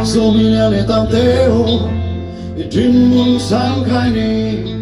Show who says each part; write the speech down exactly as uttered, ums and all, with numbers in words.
Speaker 1: Thak Zomi le tam te o i dream mun sang khai ni